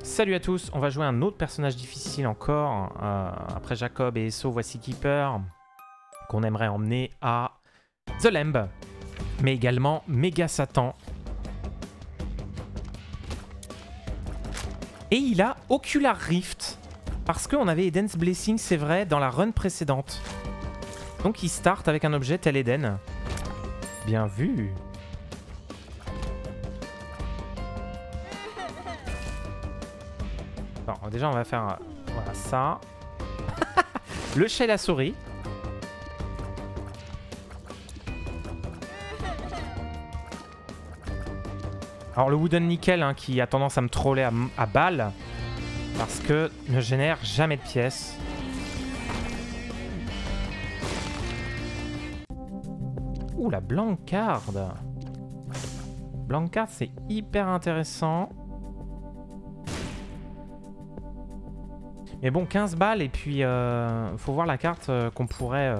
Salut à tous, on va jouer un autre personnage difficile encore. Après Jacob et Eso, voici Keeper, qu'on aimerait emmener à The Lamb, mais également Méga Satan. Et il a Ocular Rift, parce qu'on avait Eden's Blessing, c'est vrai, dans la run précédente. Donc il start avec un objet tel Eden. Bien vu. Bon, déjà on va faire voilà, ça. Le chat et la souris. Alors le Wooden Nickel hein, qui a tendance à me troller à balle parce que ne génère jamais de pièces. Ouh, la Blancarde. Blancarde, c'est hyper intéressant. Mais bon, 15 balles et puis faut voir la carte qu'on pourrait...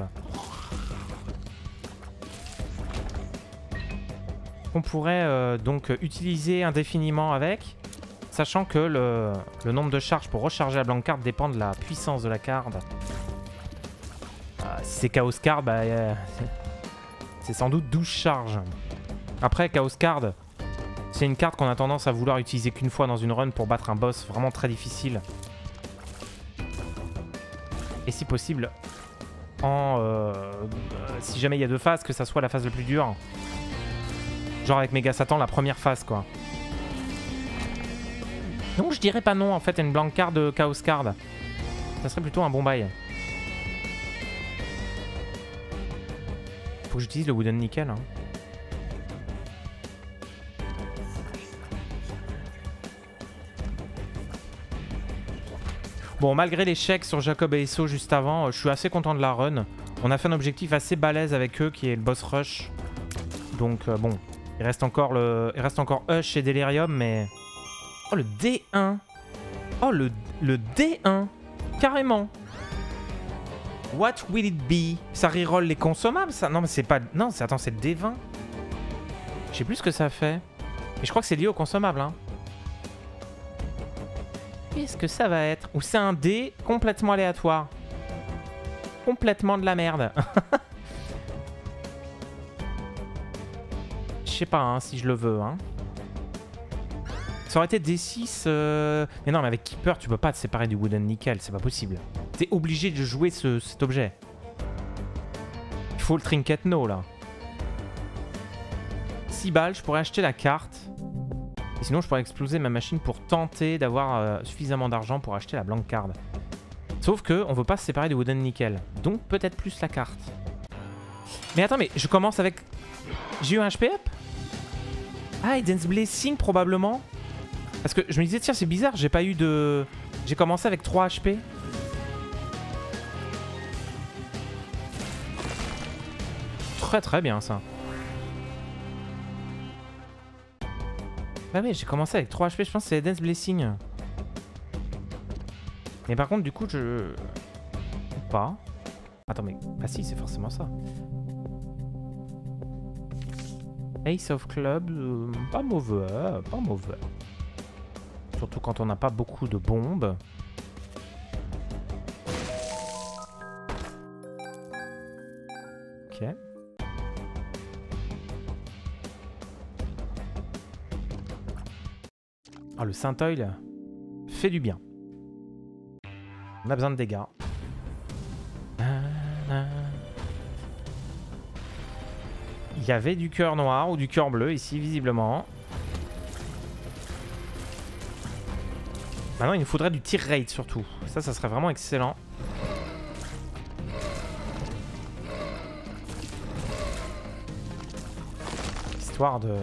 donc utiliser indéfiniment avec, sachant que le nombre de charges pour recharger la Blancarde dépend de la puissance de la carte. Si c'est Chaos Card, bah, c'est sans doute 12 charges. Après, Chaos Card, c'est une carte qu'on a tendance à vouloir utiliser qu'une fois dans une run pour battre un boss vraiment très difficile. Et si possible, si jamais il y a deux phases, que ça soit la phase la plus dure. Genre avec Méga Satan, la première phase, quoi. Donc je dirais pas non, en fait, à une Blancarde de Chaos Card. Ça serait plutôt un bon bail. Faut que j'utilise le Wooden Nickel, hein. Bon, malgré l'échec sur Jacob et Eso juste avant, je suis assez content de la run. On a fait un objectif assez balèze avec eux, qui est le boss rush. Donc, bon, il reste encore Hush et Delirium, mais... Oh, le D1. Oh, le D1. Carrément. What will it be? Ça reroll les consommables, ça? Non, mais c'est pas... Non, attends, c'est le D20. Je sais plus ce que ça fait. Mais je crois que c'est lié aux consommables, hein. Qu'est-ce que ça va être? Ou c'est un dé complètement aléatoire? Complètement de la merde. Je sais pas hein, si je le veux. Hein. Ça aurait été D6. Mais non, mais avec Keeper, tu peux pas te séparer du Wooden Nickel. C'est pas possible. T'es obligé de jouer cet objet. Il faut le Trinket No, là. 6 balles, je pourrais acheter la carte. Et sinon, je pourrais exploser ma machine pour tenter d'avoir suffisamment d'argent pour acheter la Blancarde. Sauf que on veut pas se séparer du Wooden Nickel. Donc peut-être plus la carte. Mais attends, mais je commence avec... J'ai eu un HP up? Ah, Eden's Blessing probablement. Parce que je me disais, tiens, c'est bizarre, j'ai pas eu de... J'ai commencé avec 3 HP. Très très bien ça. Bah oui, j'ai commencé avec 3 HP, je pense que c'est Eden's Blessing. Mais par contre, du coup, je... Ou pas. Attends, mais... Ah si, c'est forcément ça. Ace of Clubs, pas mauvais, pas mauvais. Surtout quand on n'a pas beaucoup de bombes. Ok. Ah, le Saint-Oil fait du bien. On a besoin de dégâts. Il y avait du cœur noir ou du cœur bleu ici, visiblement. Maintenant, il nous faudrait du tir rate surtout. Ça serait vraiment excellent. Histoire de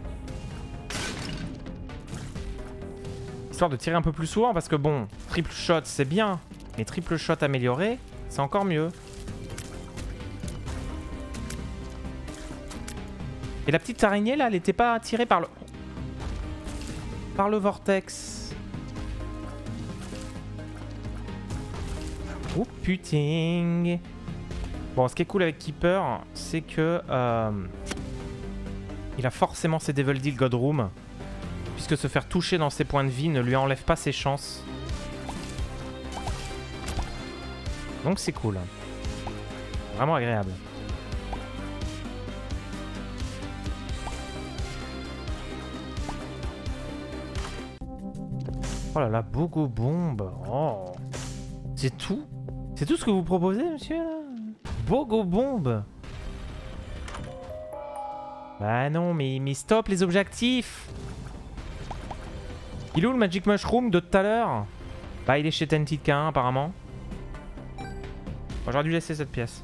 tirer un peu plus souvent parce que bon, triple shot c'est bien, mais triple shot amélioré, c'est encore mieux. Et la petite araignée là, elle était pas tirée par le vortex. Oh putain. Bon, ce qui est cool avec Keeper, c'est que il a forcément ses Devil Deal God Room. puisque se faire toucher dans ses points de vie ne lui enlève pas ses chances. Donc c'est cool. Vraiment agréable. Oh là là, Bogo Bombe. Oh. C'est tout? C'est tout ce que vous proposez, monsieur, là? Bogo Bombe. Bah non, mais stop les objectifs. Il est où le Magic Mushroom de tout à l'heure? Bah il est chez Tented K1 apparemment. Bon, j'aurais dû laisser cette pièce.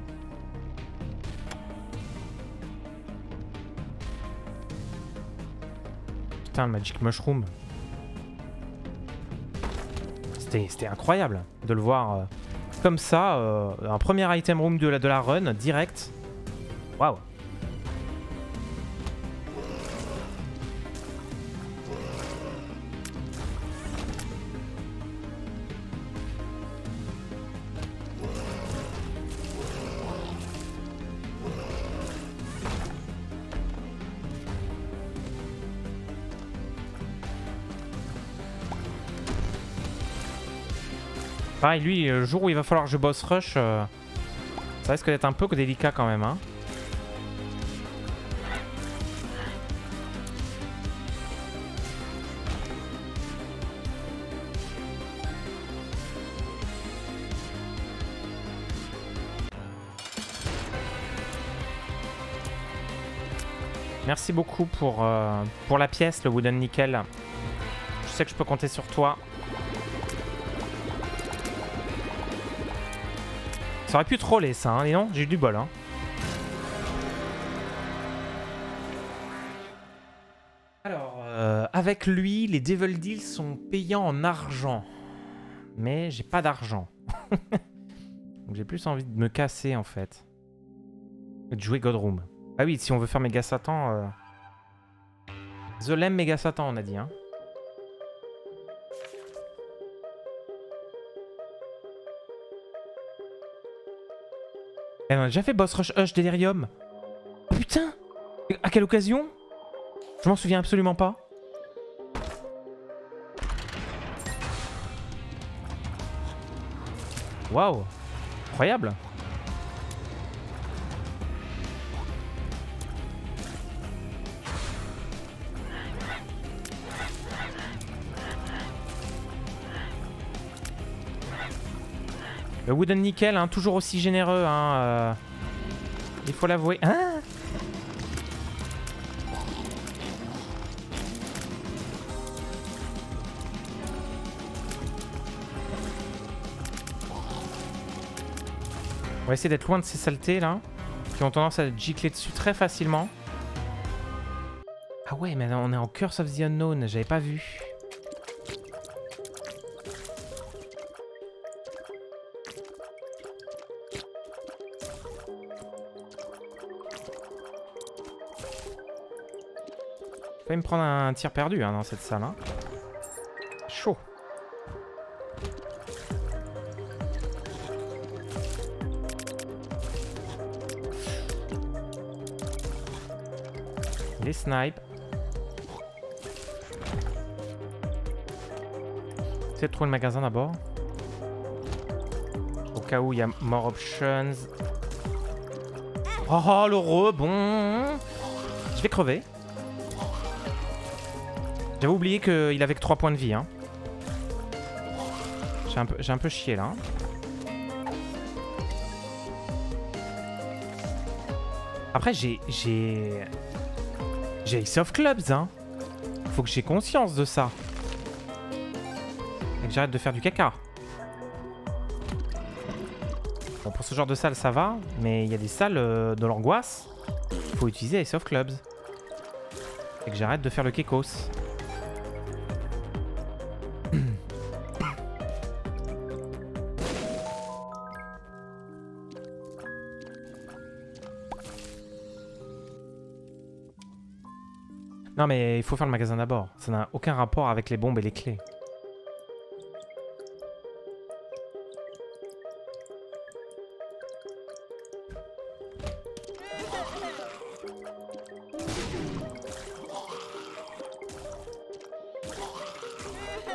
Putain, le Magic Mushroom. C'était incroyable de le voir comme ça. Un premier item room de la run, direct. Waouh. Pareil, lui, le jour où il va falloir que je boss rush, ça risque d'être un peu délicat quand même, hein. Merci beaucoup pour la pièce, le Wooden Nickel. Je sais que je peux compter sur toi. Ça aurait pu troller ça, hein, et non, j'ai eu du bol. Hein. Alors, avec lui, les Devil Deals sont payants en argent. Mais j'ai pas d'argent. Donc j'ai plus envie de me casser en fait. Et de jouer Godroom. Ah oui, si on veut faire Méga Satan... The Lem Méga Satan, on a dit. Hein. Et on a déjà fait Boss Rush Hush Delirium. Oh, putain! À quelle occasion? Je m'en souviens absolument pas. Waouh! Incroyable! Le Wooden Nickel, hein, toujours aussi généreux, hein, il faut l'avouer. Hein? On va essayer d'être loin de ces saletés là, qui ont tendance à gicler dessus très facilement. Ah ouais, mais on est en Curse of the Unknown, j'avais pas vu. Je vais me prendre un tir perdu hein, dans cette salle. Hein. Chaud. Les snipes. Essayez de trouver le magasin d'abord. Au cas où il y a more options. Oh le rebond. Je vais crever. J'avais oublié qu'il avait que 3 points de vie. Hein. J'ai un peu chié là. Hein. Après j'ai Ace of Clubs. Hein. Faut que j'ai conscience de ça. Et que j'arrête de faire du caca. Bon, pour ce genre de salle ça va. Mais il y a des salles de l'angoisse. Il faut utiliser Ace of Clubs. Et que j'arrête de faire le kekos. Non mais il faut faire le magasin d'abord. Ça n'a aucun rapport avec les bombes et les clés.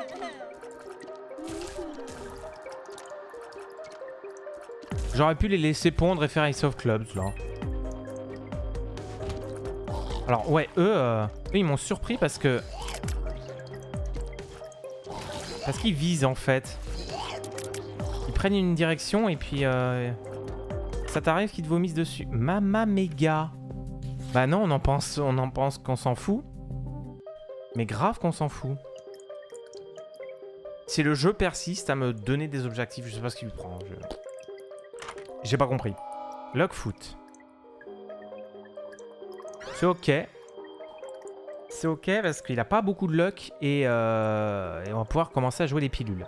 J'aurais pu les laisser pondre et faire Ace of Clubs là. Alors ouais, eux ils m'ont surpris parce que... Parce qu'ils visent en fait. Ils prennent une direction et puis... Ça t'arrive qu'ils te vomissent dessus. Mama méga. Bah non, on en pense qu'on s'en fout. Mais grave qu'on s'en fout. Si le jeu persiste à me donner des objectifs, je sais pas ce qu'il lui prend. J'ai pas compris. Lockfoot. C'est ok. C'est ok parce qu'il a pas beaucoup de luck et on va pouvoir commencer à jouer les pilules.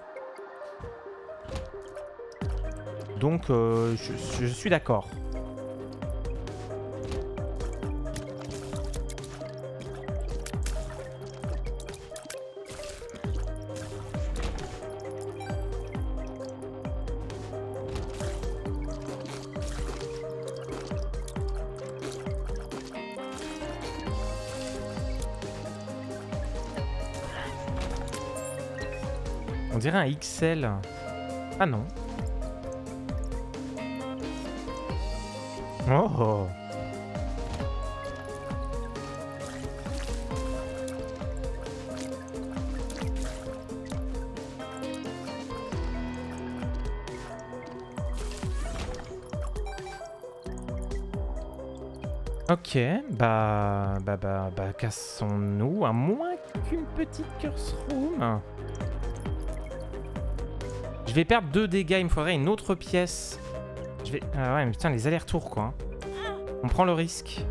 Donc je suis d'accord. On dirait un XL. Ah non. Oh. Ok, bah cassons-nous, à moins qu'une petite curse room. Je vais perdre 2 dégâts, il me faudrait une autre pièce. Je vais... Ah ouais, mais putain, les allers-retours, quoi. On prend le risque.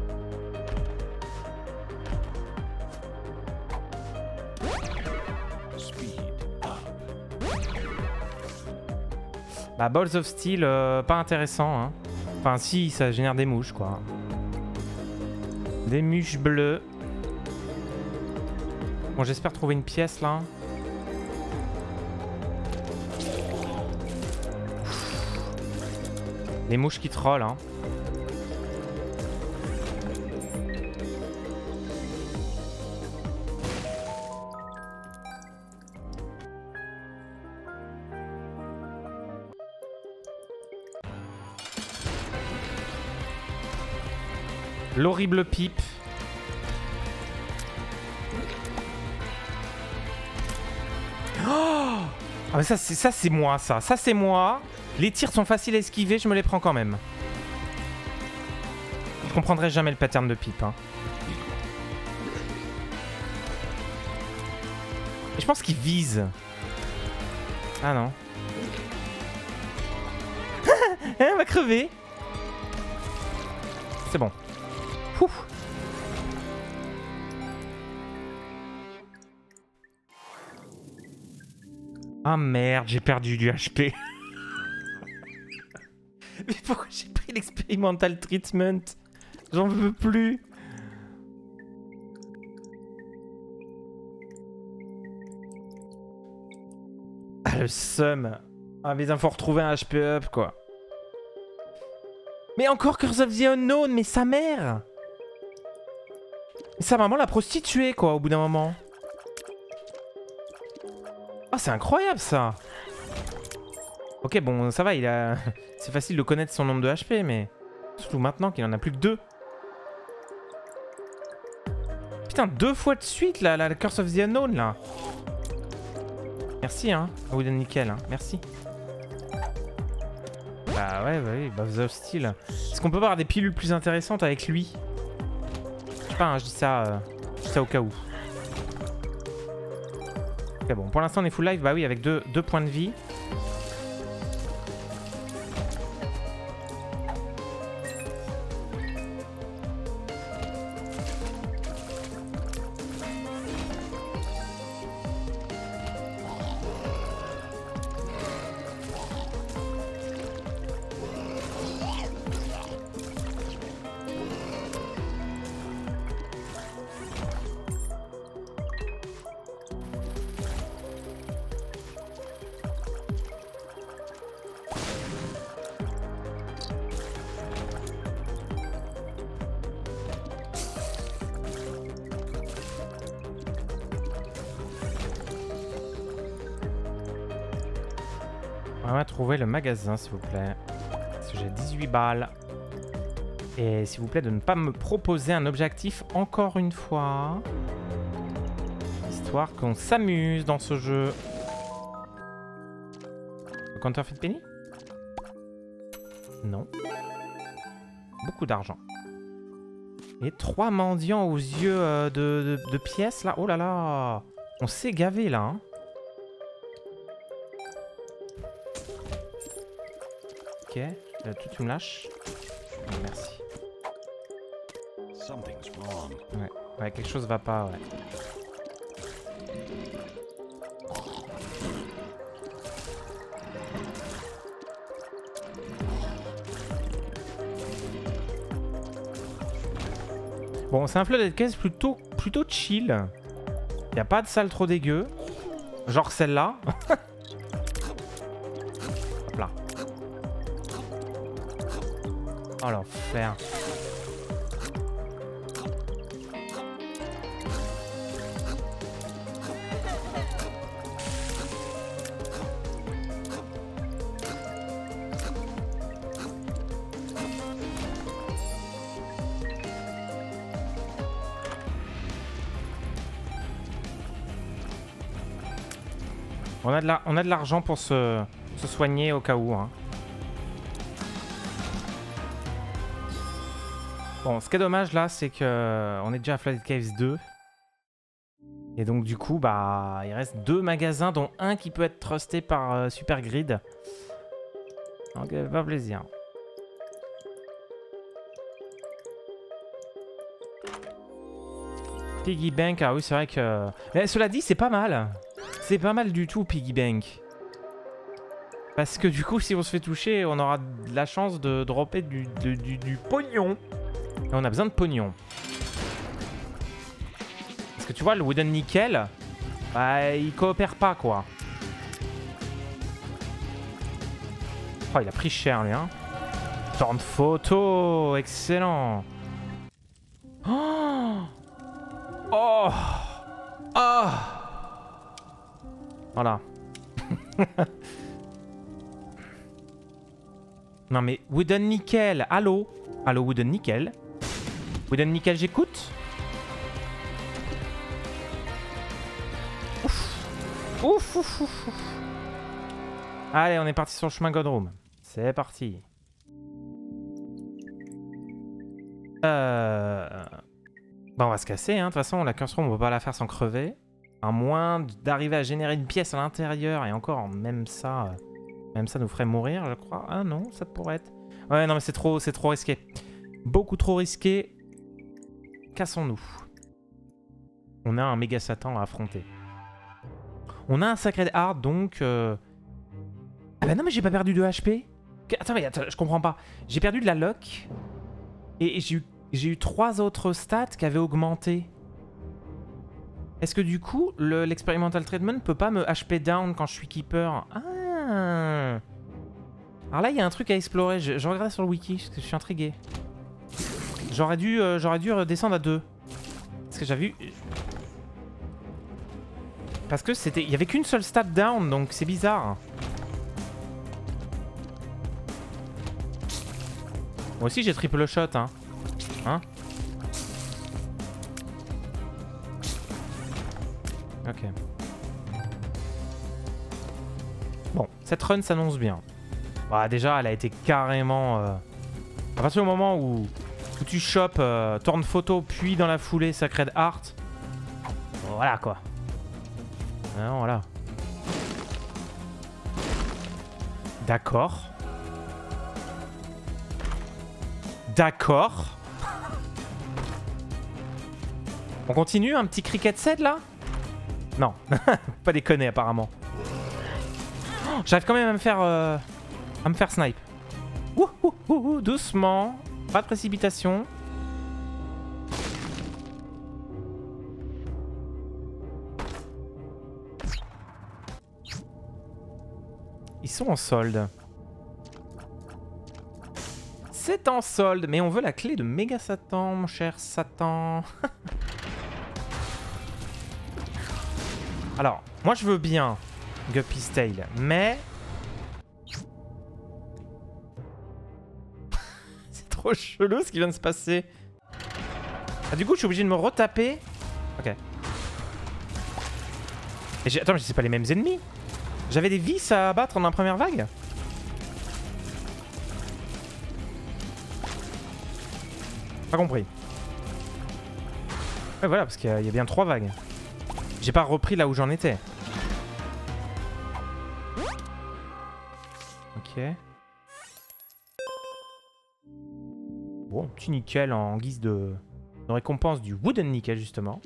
Bah, Balls of Steel, pas intéressant, hein. Enfin, si, ça génère des mouches, quoi. Des mouches bleues. Bon, j'espère trouver une pièce, là. Les mouches qui trollent, hein. L'horrible pipe. Oh, ah mais ça c'est moi, ça c'est moi. Les tirs sont faciles à esquiver, je me les prends quand même. Je comprendrai jamais le pattern de pipe, hein. Et je pense qu'il vise. Ah non. On va crever. C'est bon. Ouf. Ah merde, j'ai perdu du HP. Mais pourquoi j'ai pris l'experimental treatment? J'en veux plus. Ah le seum. Ah mais il faut retrouver un HP up quoi. Mais encore Curse of the Unknown, mais sa mère. Sa maman l'a prostituée quoi au bout d'un moment. Ah c'est incroyable ça. Ok bon ça va, il a... c'est facile de connaître son nombre de HP mais... Surtout maintenant qu'il en a plus que 2. Putain 2 fois de suite là, la Curse of the Unknown là. Merci hein, Wooden Nickel, hein. Merci. Bah ouais, bah oui, Balls of Steel. Est-ce qu'on peut avoir des pilules plus intéressantes avec lui? Je sais pas, hein, je dis ça au cas où. Ok bon, pour l'instant on est full life, bah oui, avec 2 points de vie. On va trouver le magasin, s'il vous plaît. Parce que j'ai 18 balles. Et s'il vous plaît, de ne pas me proposer un objectif encore une fois. Histoire qu'on s'amuse dans ce jeu. Le counterfeit penny? Non. Beaucoup d'argent. Et 3 mendiants aux yeux de pièces là. Oh là là. On s'est gavé là. Hein. Ok. Tout tu me lâches. Merci. Ouais, quelque chose va pas, ouais. Bon, c'est un flooded case plutôt chill. Y a pas de salle trop dégueu. Genre celle-là. Hop là. Oh l'enfer. On a de l'argent pour se soigner au cas où. Hein. Bon, ce qui est dommage là, c'est que on est déjà à Flooded Caves 2. Et donc du coup, bah, il reste 2 magasins, dont un qui peut être trusté par Super Grid. Donc, pas plaisir. Piggy Bank, ah oui, c'est vrai que... Mais cela dit, c'est pas mal. C'est pas mal du tout, Piggy Bank. Parce que du coup, si on se fait toucher, on aura de la chance de dropper du pognon. Et on a besoin de pognon. Parce que tu vois, le Wooden Nickel, bah, il coopère pas, quoi. Oh, il a pris cher, lui, hein. Torn photo, excellent. Oh, oh, oh. Voilà. Non mais Wooden Nickel, allô? Allô Wooden Nickel? Wooden Nickel, j'écoute? Ouf. Ouf, ouf, ouf, ouf. Allez, on est parti sur le chemin Godroom. C'est parti. Bon, on va se casser, hein. De toute façon, la curse room, on peut pas la faire sans crever. À moins d'arriver à générer une pièce à l'intérieur. Et encore, même ça nous ferait mourir, je crois. Ah non, ça pourrait être... Ouais, non, mais c'est trop risqué. Beaucoup trop risqué. Cassons-nous. On a un méga Satan à affronter. On a un Sacred Heart, donc... Ah bah non, mais j'ai pas perdu de HP. Attends, mais attends, je comprends pas. J'ai perdu de la luck. Et j'ai eu 3 autres stats qui avaient augmenté. Est-ce que du coup, l'experimental treatment peut pas me HP down quand je suis keeper? Ah. Alors là, il y a un truc à explorer. Je regarde sur le wiki parce que je suis intrigué. J'aurais dû redescendre à 2. Parce que j'ai vu... Parce que c'était... Il y avait qu'une seule stat down, donc c'est bizarre. Moi aussi, j'ai triple shot, hein. Hein? Ok. Bon, cette run s'annonce bien. Bah, déjà, elle a été carrément... À partir du moment où tu chopes Torn Photo, puis dans la foulée Sacred Heart. Voilà, quoi. Non, voilà. D'accord. D'accord. On continue, un petit cricket set là? Non, pas déconner apparemment. Oh, j'arrive quand même à me faire snipe. Ouh, ouh, ouh, ouh, doucement, pas de précipitation. Ils sont en solde. C'est en solde, mais on veut la clé de Méga Satan, mon cher Satan. Alors, moi je veux bien Guppy's Tail, mais trop chelou ce qui vient de se passer. Ah, du coup, je suis obligé de me retaper. Ok. Et attends, mais c'est pas les mêmes ennemis. J'avais des vis à abattre dans la première vague. Pas compris. Ouais, voilà, parce qu'il y a bien 3 vagues. J'ai pas repris là où j'en étais. Ok. Bon, petit nickel en guise de récompense du wooden nickel, justement.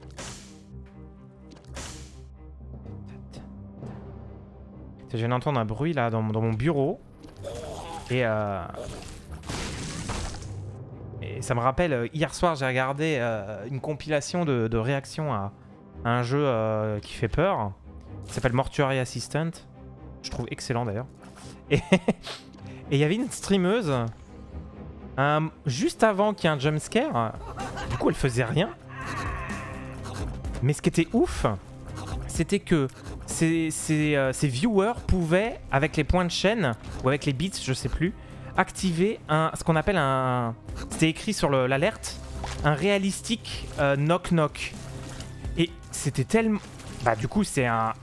Je viens d'entendre un bruit là dans mon bureau. Et ça me rappelle, hier soir j'ai regardé une compilation de réactions à un jeu qui fait peur. Il s'appelle Mortuary Assistant. Je trouve excellent d'ailleurs. Et il y avait une streameuse juste avant qu'il y ait un jumpscare. Du coup elle faisait rien. Mais ce qui était ouf, c'était que ces viewers pouvaient, avec les points de chaîne, ou avec les bits, je sais plus, activer ce qu'on appelle un... C'était écrit sur l'alerte, un réalistique knock-knock. Et c'était tellement... Bah du coup c'est un...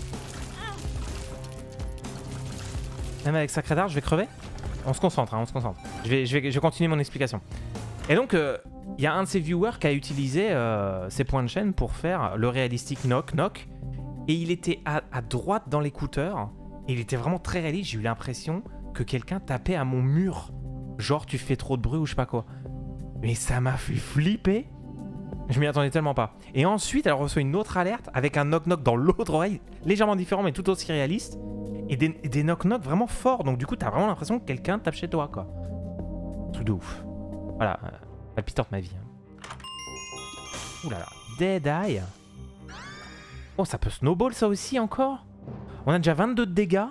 Même avec Sacré d'Art, je vais crever. On se concentre, hein, on se concentre. Je vais continuer mon explication. Et donc, il y a un de ces viewers qui a utilisé ses points de chaîne pour faire le réalistique knock-knock. Et il était à droite dans l'écouteur. Et il était vraiment très réaliste. J'ai eu l'impression que quelqu'un tapait à mon mur. Genre, tu fais trop de bruit ou je sais pas quoi. Mais ça m'a fait flipper. Je m'y attendais tellement pas. Et ensuite, elle reçoit une autre alerte avec un knock-knock dans l'autre oreille. Légèrement différent, mais tout aussi réaliste. Et des knock-knock vraiment forts. Donc du coup, t'as vraiment l'impression que quelqu'un tape chez toi, quoi. Truc de ouf. Voilà. Palpitante ma vie. Ouh là là. Dead Eye. Oh, ça peut snowball ça aussi encore. On a déjà 22 de dégâts.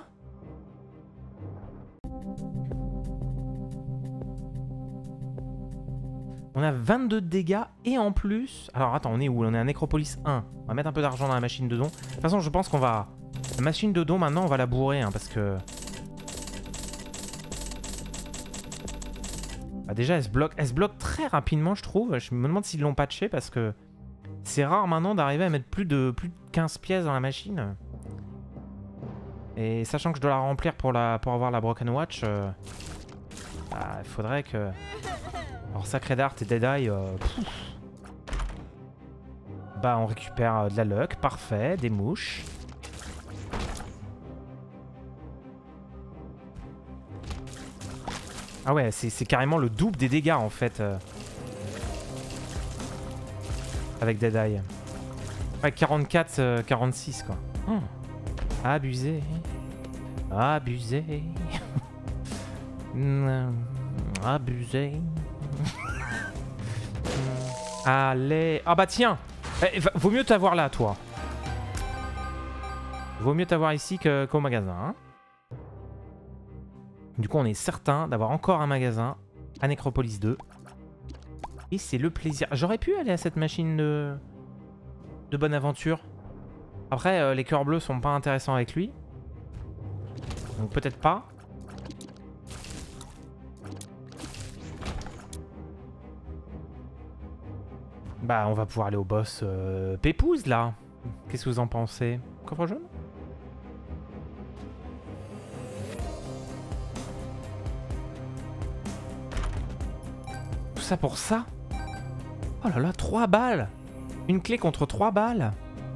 On a 22 de dégâts et en plus... Alors attends, on est où? On est à Necropolis 1. On va mettre un peu d'argent dans la machine de don. De toute façon, je pense qu'on va... La machine de don, maintenant, on va la bourrer, hein, parce que... Bah déjà, elle se bloque très rapidement, je trouve. Je me demande s'ils l'ont patché, parce que... C'est rare maintenant d'arriver à mettre plus de 15 pièces dans la machine. Et sachant que je dois la remplir pour avoir la Broken Watch, bah, il faudrait que... Alors Sacré d'Art et Dead Eye, bah on récupère de la luck, parfait, des mouches. Ah ouais, c'est carrément le double des dégâts en fait. Avec Dead Eye. Ouais, 44, 46 quoi. Abusé. Abusé. Abusé. Allez. Ah bah tiens. Vaut mieux t'avoir là, toi. Vaut mieux t'avoir ici qu'au magasin. Hein. Du coup, on est certain d'avoir encore un magasin à Necropolis 2. Et c'est le plaisir. J'aurais pu aller à cette machine de bonne aventure. Après, les cœurs bleus sont pas intéressants avec lui. Donc peut-être pas. Bah, on va pouvoir aller au boss Pépouze, là. Qu'est-ce que vous en pensez? Coffre jaune? Tout ça pour ça? Oh là là, 3 balles! Une clé contre 3 balles?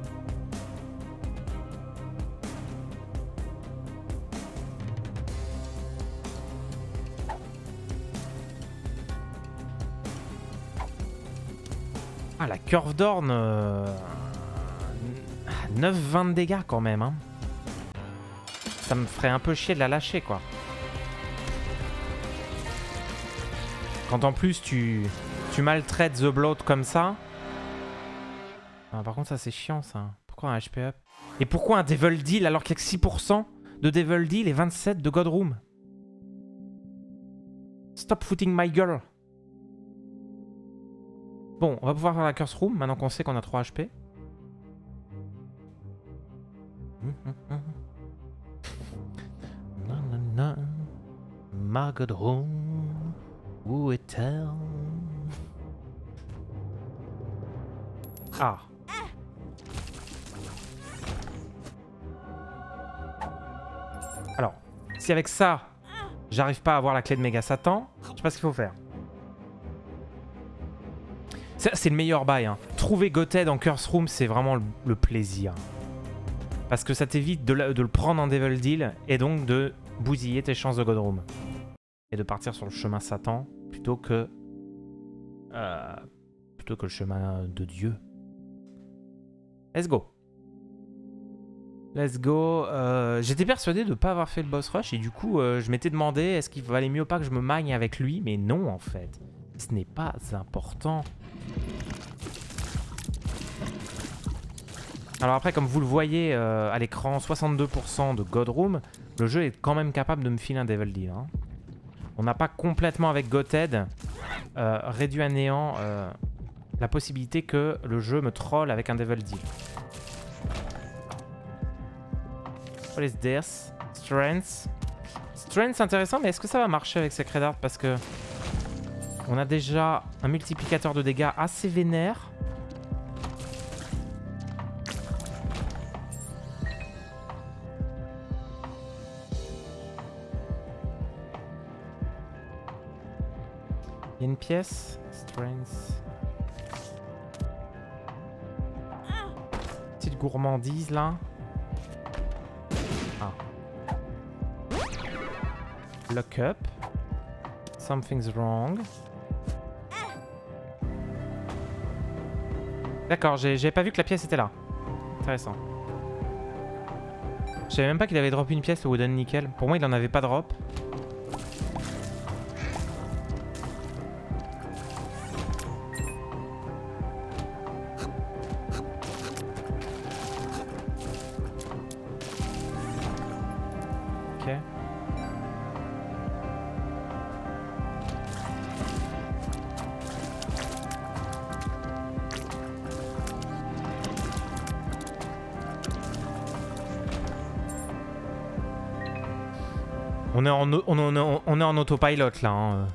Ah, la Curve d'Orne... 9-20 de dégâts quand même. Hein. Ça me ferait un peu chier de la lâcher, quoi. Quand en plus tu maltraites The Bloat comme ça... Ah, par contre, ça c'est chiant, ça. Pourquoi un HP up? Et pourquoi un Devil Deal alors qu'il y a que 6% de Devil Deal et 27 de God Room? Stop footing my girl. Bon, on va pouvoir faire la Curse Room maintenant qu'on sait qu'on a 3 HP. Ma God Room. Où est-elle? Ah. Alors, si avec ça, j'arrive pas à avoir la clé de Méga Satan, je sais pas ce qu'il faut faire. C'est le meilleur bail. Hein. Trouver Gothead en Curse Room, c'est vraiment le plaisir. Parce que ça t'évite de le prendre en Devil Deal et donc de bousiller tes chances de God Room. Et de partir sur le chemin Satan plutôt que le chemin de Dieu. Let's go. Let's go. J'étais persuadé de ne pas avoir fait le boss rush et du coup je m'étais demandé est-ce qu'il valait mieux pas que je me magne avec lui, mais non en fait. Ce n'est pas important. Alors après, comme vous le voyez à l'écran, 62% de God Room, le jeu est quand même capable de me filer un Devil Deal. Hein. On n'a pas complètement avec Gothead réduit à néant la possibilité que le jeu me troll avec un Devil Deal. What is this? Strength. Strength, c'est intéressant, mais est-ce que ça va marcher avec Sacred Heart? Parce que on a déjà un multiplicateur de dégâts assez vénère. Il y a une pièce. Strength. Petite gourmandise là. Ah. Lock up. Something's wrong. D'accord, j'avais pas vu que la pièce était là. Intéressant. Je savais même pas qu'il avait drop une pièce au Wooden Nickel. Pour moi, il en avait pas drop. Ok. On est en autopilot là. Hein.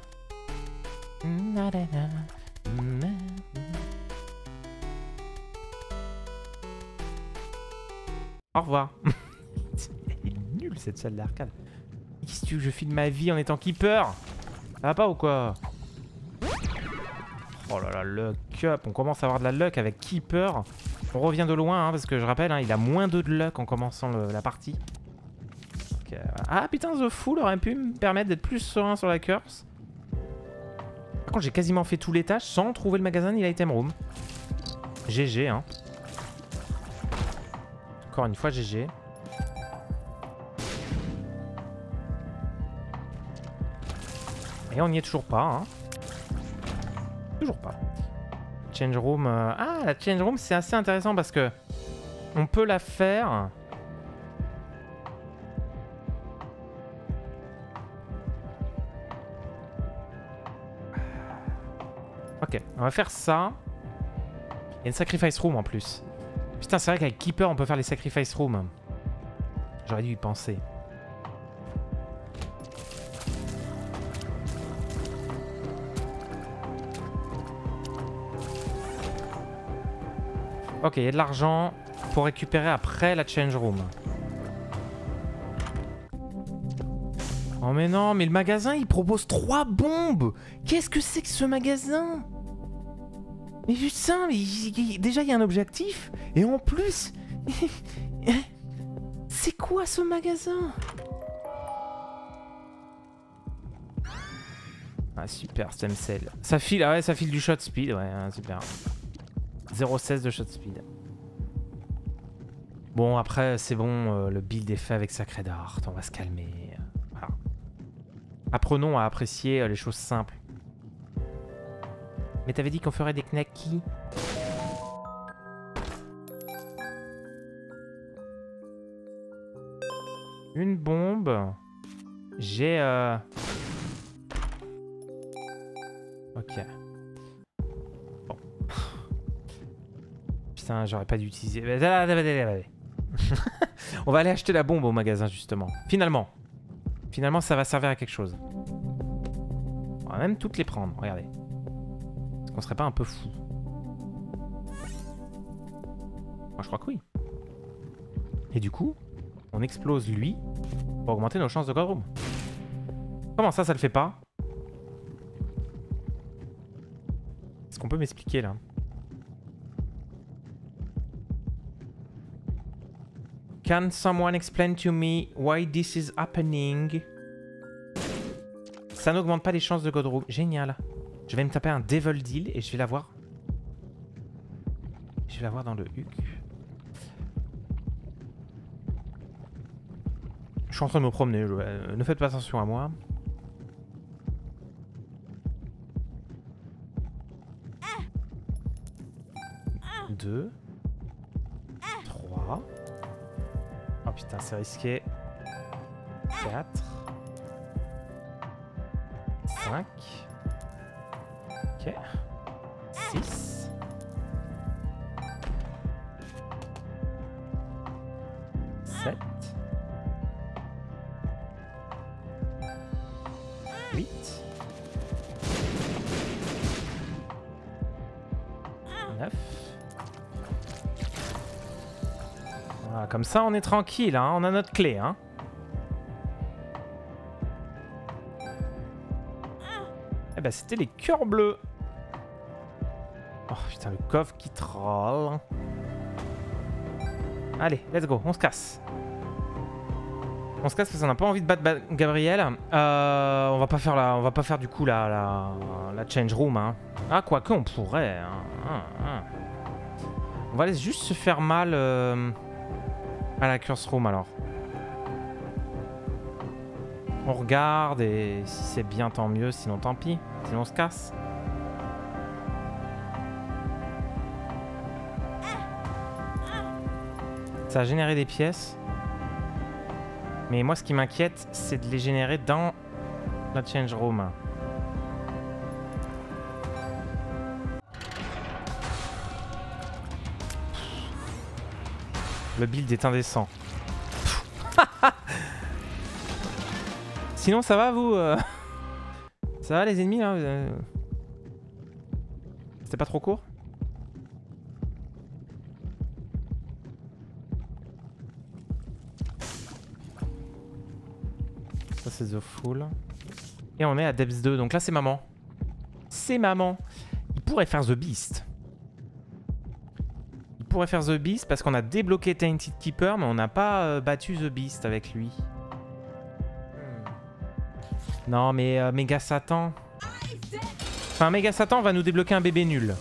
Au revoir. Elle est nulle cette salle d'arcade. Qu'est-ce que tu veux que je filme ma vie en étant keeper? Ça va pas ou quoi? Oh là là, luck up. On commence à avoir de la luck avec keeper. On revient de loin hein, parce que je rappelle, hein, il a moins 2 de luck en commençant la partie. Ah putain, The Fool aurait pu me permettre d'être plus serein sur la curse. Par contre, j'ai quasiment fait tous les tâches sans trouver le magasin ni l'item room. GG, hein. Encore une fois, GG. Et on n'y est toujours pas, hein. Toujours pas. Change room. Ah, la change room, c'est assez intéressant parce que on peut la faire. Ok, on va faire ça. Il y a une sacrifice room en plus. Putain, c'est vrai qu'avec Keeper, on peut faire les sacrifice rooms. J'aurais dû y penser. Ok, il y a de l'argent pour récupérer après la change room. Oh mais non, mais le magasin, il propose 3 bombes. Qu'est-ce que c'est que ce magasin? Mais putain, déjà il y a un objectif. Et en plus... c'est quoi ce magasin? Ah super, stem cell. Ça file, ah ouais, ça file du shot speed, ouais, super. 0,16 de shot speed. Bon, après, c'est bon, le build est fait avec Sacred Heart, on va se calmer. Voilà. Apprenons à apprécier les choses simples. Mais t'avais dit qu'on ferait des knackis. Une bombe. J'ai... Ok. Bon. Putain, j'aurais pas dû utiliser... On va aller acheter la bombe au magasin, justement. Finalement, ça va servir à quelque chose. En même toutes les prendre, regardez. Est-ce qu'on serait pas un peu fou? Moi je crois que oui. Et du coup, on explose lui pour augmenter nos chances de God Room. Comment ça le fait pas? Est-ce qu'on peut m'expliquer là? Can someone explain to me why this is happening? Ça n'augmente pas les chances de God Room. Génial. Je vais me taper un Devil Deal et je vais l'avoir. Je vais l'avoir dans le HUC. Je suis en train de me promener. Ne faites pas attention à moi. Deux. 3. Oh putain, c'est risqué. 4. 5. Ok. 6. 7. 8. 9. Voilà, comme ça on est tranquille, hein, on a notre clé. Hein. Eh ben c'était les cœurs bleus. Oh putain, le coffre qui troll. Allez, let's go, on se casse. On se casse parce qu'on n'a pas envie de battre Gabriel. On va pas faire du coup la change room. Hein. Ah, quoique on pourrait. Hein. On va aller juste se faire mal à la curse room alors. On regarde et si c'est bien tant mieux, sinon tant pis. Sinon on se casse. Ça a généré des pièces. Mais moi ce qui m'inquiète, c'est de les générer dans la change room. Le build est indécent. Sinon ça va vous Ça va les ennemis là C'était pas trop court? Ça c'est The Fool. Et on est à Depths 2, donc là c'est maman. C'est maman. Il pourrait faire The Beast. Il pourrait faire The Beast parce qu'on a débloqué Tainted Keeper, mais on n'a pas battu The Beast avec lui. Non mais Méga Satan. Enfin Méga Satan va nous débloquer un bébé nul.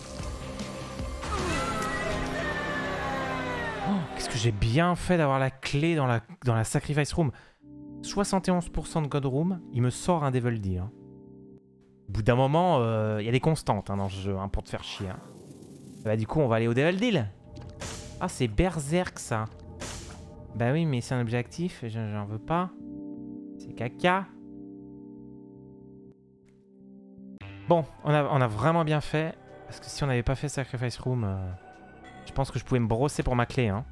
Oh, qu'est-ce que j'ai bien fait d'avoir la clé dans la Sacrifice Room. 71% de God Room, il me sort un Devil Deal. Hein. Au bout d'un moment, il y a des constantes hein, dans ce jeu hein, pour te faire chier. Hein. Bah du coup on va aller au Devil Deal. Ah c'est Berserk ça. Bah oui mais c'est un objectif, j'en veux pas. C'est caca. Bon, on a vraiment bien fait. Parce que si on n'avait pas fait Sacrifice Room, je pense que je pouvais me brosser pour ma clé. Hein.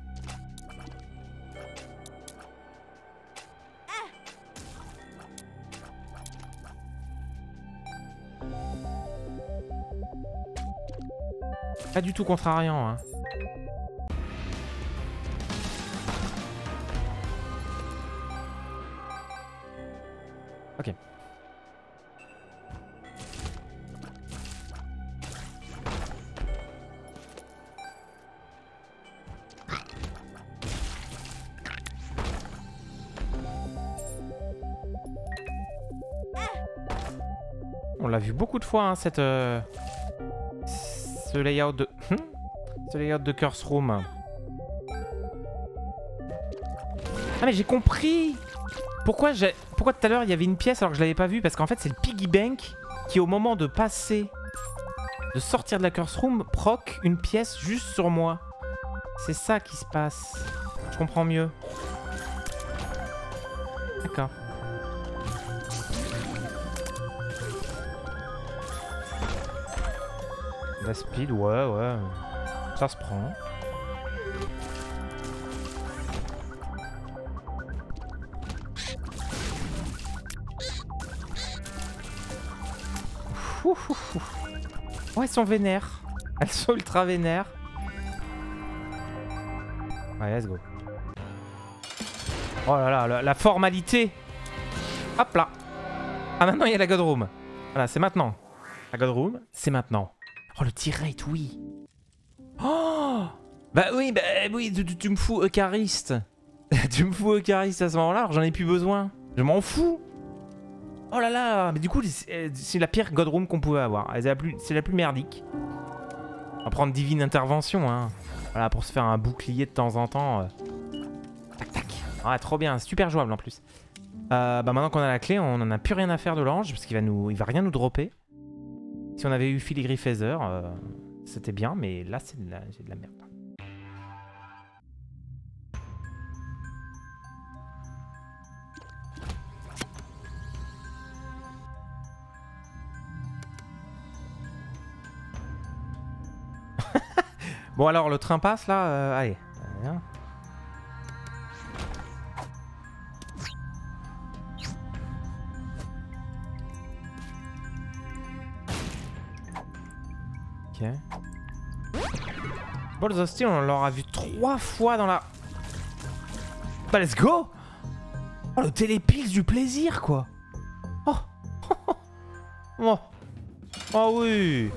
Pas du tout contrariant. Hein. Ok. On l'a vu beaucoup de fois, hein, ce layout de... ce layout de Curse Room. Ah mais j'ai compris. Pourquoi tout à l'heure il y avait une pièce alors que je l'avais pas vue? Parce qu'en fait c'est le Piggy Bank qui au moment de passer, de sortir de la Curse Room, proc une pièce juste sur moi. C'est ça qui se passe. Je comprends mieux. D'accord. La speed, ouais. Ça se prend. Oh, elles sont vénères. Elles sont ultra vénères. Allez, let's go. Oh là là, la formalité. Hop là. Ah, maintenant il y a la God Room. Voilà, c'est maintenant. La God Room, c'est maintenant. Oh, le tir rate, oui. Oh, bah oui, tu me fous Euchariste. Tu me fous Euchariste à ce moment-là, alors j'en ai plus besoin. Je m'en fous. Oh là là, mais du coup, c'est la pire God Room qu'on pouvait avoir. C'est la plus merdique. On va prendre Divine Intervention, hein. Voilà, pour se faire un bouclier de temps en temps. Tac, tac. Ah, trop bien, super jouable en plus. Bah maintenant qu'on a la clé, on n'en a plus rien à faire de l'ange, parce qu'il va rien nous dropper. Si on avait eu Filigree Feather, c'était bien, mais là, c'est de la merde. Bon alors, le train passe là, allez. Ok. Balls of Steel, on l'aura vu 3 fois dans la... Bah let's go. Oh, le télépix du plaisir, quoi. Oh. Oh. Oh oui.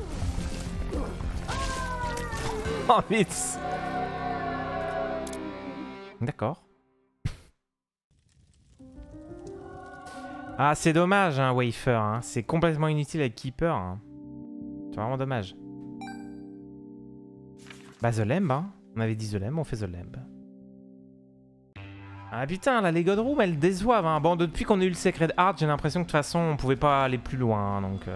Oh vite. D'accord. Ah, c'est dommage, hein, Wafer. Hein. C'est complètement inutile avec Keeper. Hein. C'est vraiment dommage. Bah, The Lamb, hein. On avait dit The Lamb, on fait The Lamb. Ah putain, là, les God Room, elles déçoivent. Hein. Bon, depuis qu'on a eu le Sacred Heart, j'ai l'impression que de toute façon, on pouvait pas aller plus loin. Hein, donc...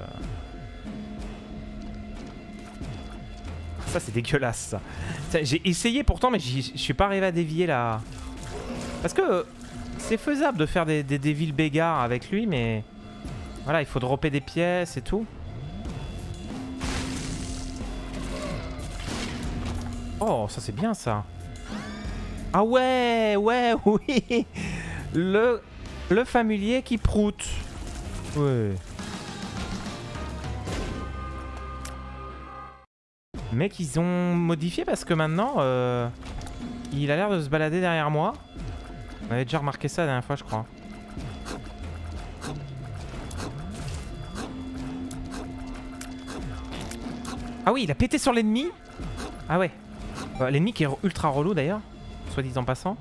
Ça, c'est dégueulasse, ça. J'ai essayé pourtant, mais je suis pas arrivé à dévier là. Parce que c'est faisable de faire des Devil Beggar avec lui, mais... Voilà, il faut dropper des pièces et tout. Oh, ça c'est bien ça. Ah ouais, ouais, oui. Le familier qui proute. Ouais. Mec, ils ont modifié parce que maintenant, il a l'air de se balader derrière moi. On avait déjà remarqué ça la dernière fois, je crois. Ah oui, il a pété sur l'ennemi. Ah ouais. L'ennemi qui est ultra relou d'ailleurs, soit dit en passant.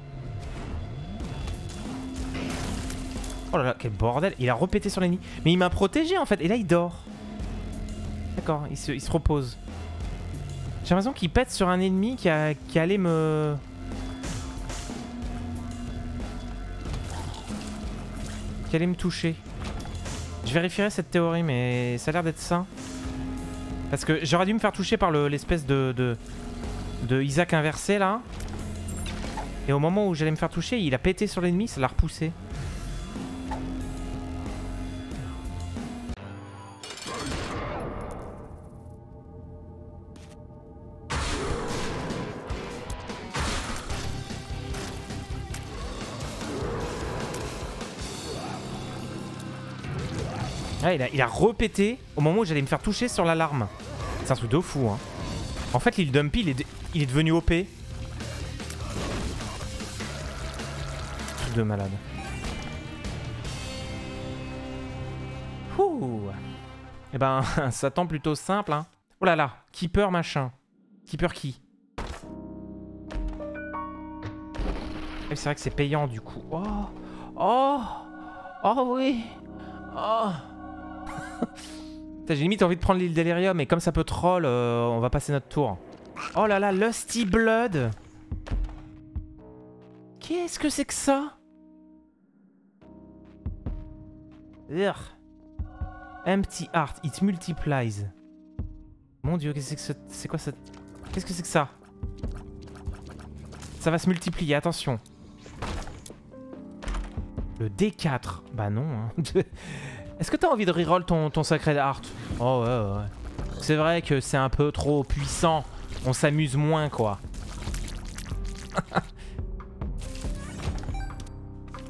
Oh là là, quel bordel. Il a repété sur l'ennemi. Mais il m'a protégé en fait. Et là, il dort. D'accord, il se repose. J'ai l'impression qu'il pète sur un ennemi qui allait me... Qui allait me toucher. Je vérifierai cette théorie, mais ça a l'air d'être ça. Parce que j'aurais dû me faire toucher par l'espèce de Isaac inversé, là. Et au moment où j'allais me faire toucher, il a pété sur l'ennemi, ça l'a repoussé. Ouais, il a repété au moment où j'allais me faire toucher sur l'alarme. C'est un truc de fou, hein. En fait, Lil Dumpy, il est devenu OP. Truc de malade. Ouh. Eh ben, ça tend plutôt simple, hein. Oh là là, Keeper machin. Keeper qui? C'est vrai que c'est payant, du coup. Oh. Oh. Oh oui. Oh. J'ai limite envie de prendre l'île Delirium, mais comme ça peut troll, on va passer notre tour. Oh là là, Lusty Blood. Qu'est-ce que c'est que ça? Urgh. Empty Heart, it multiplies. Mon dieu, qu'est-ce que c'est que c'est quoi ça? Qu'est-ce que c'est que ça? Ça va se multiplier, attention. Le D4. Bah non, hein. Est-ce que t'as envie de reroll ton Sacred Heart? Oh ouais, ouais. C'est vrai que c'est un peu trop puissant. On s'amuse moins, quoi.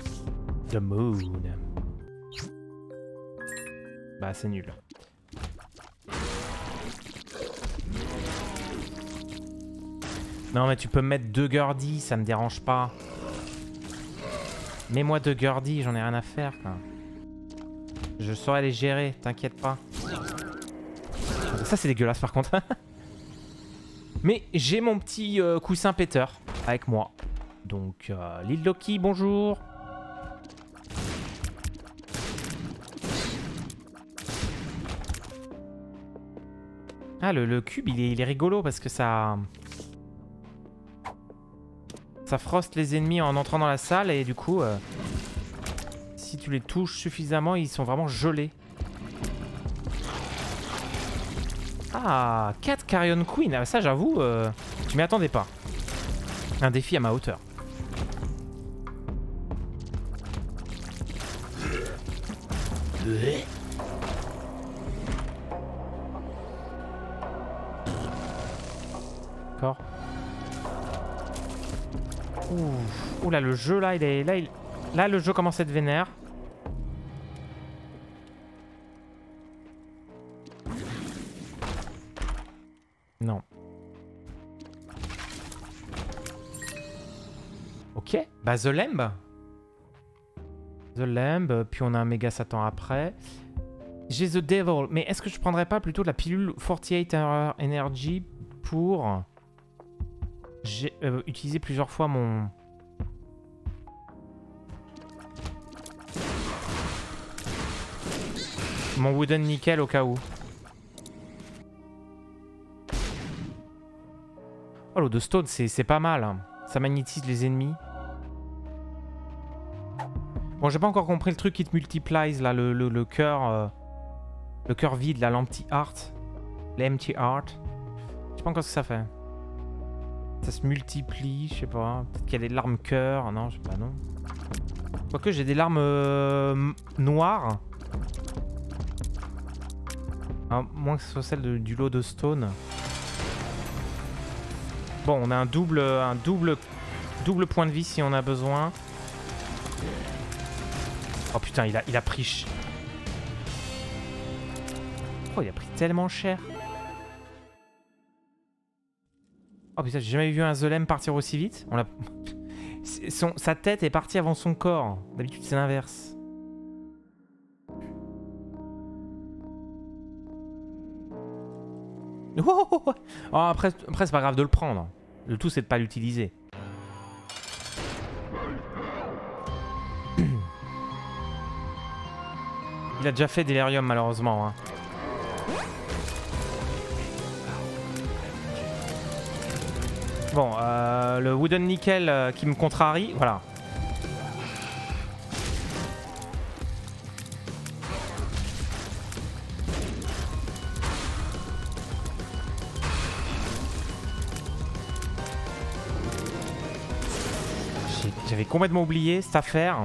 The Moon. Bah, c'est nul. Non mais tu peux me mettre 2 Gurdy, ça me dérange pas. Mets-moi 2 Gurdy, j'en ai rien à faire quoi. Je saurais les gérer, t'inquiète pas. Ça c'est dégueulasse par contre. Mais j'ai mon petit coussin péteur avec moi. Donc Lil Loki, bonjour. Ah le cube il est rigolo parce que ça froste les ennemis en entrant dans la salle et du coup si tu les touches suffisamment ils sont vraiment gelés. Ah 4 Carrion Queen, ah, ça j'avoue je m'y attendais pas. Un défi à ma hauteur. D'accord. Ouh là le jeu là il est là le jeu commence à être vénère. Non. Ok, bah The Lamb. The Lamb, puis on a un méga Satan après. J'ai The Devil, mais est-ce que je prendrais pas plutôt la pilule 48 Hour Energy pour utiliser plusieurs fois mon Wooden Nickel au cas où. Oh l'eau de Stone c'est pas mal hein. Ça magnétise les ennemis. Bon j'ai pas encore compris le truc qui te multiplies là, le cœur vide là, l'empty heart. L'empty heart. Je sais pas encore ce que ça fait. Ça se multiplie, je sais pas. Peut-être qu'il y a des larmes cœur. Non, je sais pas, non. Quoique j'ai des larmes noires. À moins que ce soit celle du lot de Stone. Bon, on a un double point de vie si on a besoin. Oh putain, il a pris... Oh, il a pris tellement cher. Oh putain, j'ai jamais vu un The Lamb partir aussi vite. On l'a... Sa tête est partie avant son corps. D'habitude, c'est l'inverse. Oh, après c'est pas grave de le prendre. Le tout, c'est de pas l'utiliser. Il a déjà fait Delirium, malheureusement. Hein. Bon, le Wooden Nickel qui me contrarie, voilà. J'avais complètement oublié cette affaire.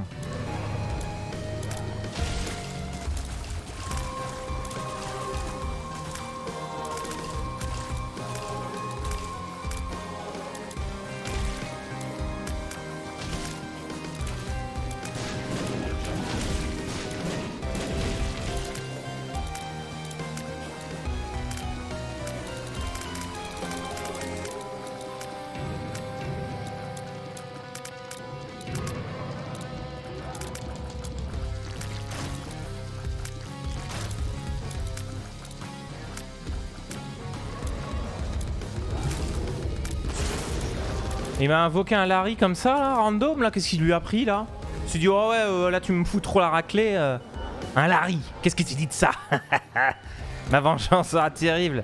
Il m'a invoqué un Larry comme ça, là, random, là. Qu'est-ce qu'il lui a pris, là? Je me suis dit, oh ouais, là, tu me fous trop la raclée. Un Larry, qu'est-ce que tu dis de ça? Ma vengeance sera terrible.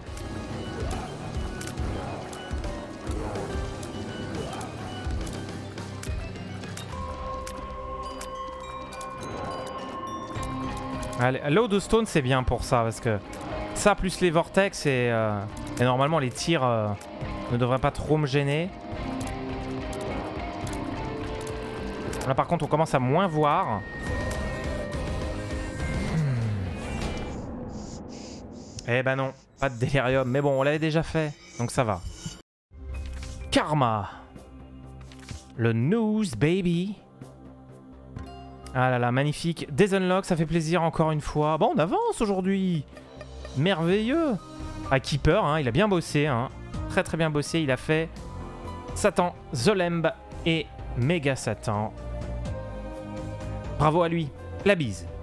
L'eau de Stone, c'est bien pour ça, parce que ça, plus les vortex, et normalement, les tirs ne devraient pas trop me gêner. Là par contre on commence à moins voir. Eh ben non, pas de délirium. Mais bon, on l'avait déjà fait, donc ça va. Karma. Le news, baby. Ah là là, magnifique. Desunlock, ça fait plaisir encore une fois. Bon, on avance aujourd'hui. Merveilleux. Ah, Keeper, hein, il a bien bossé. Hein. Très très bien bossé. Il a fait Satan, The Lamb et Méga Satan. Bravo à lui. La bise.